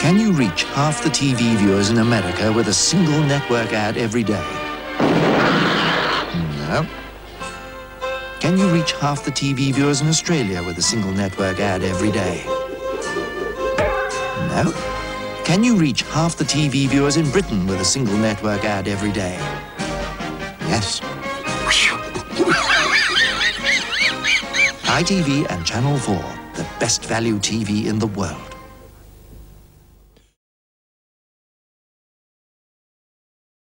Can you reach half the TV viewers in America with a single network ad every day? No. Can you reach half the TV viewers in Australia with a single network ad every day? No. Can you reach half the TV viewers in Britain with a single network ad every day? Yes. ITV and Channel 4, the best value TV in the world.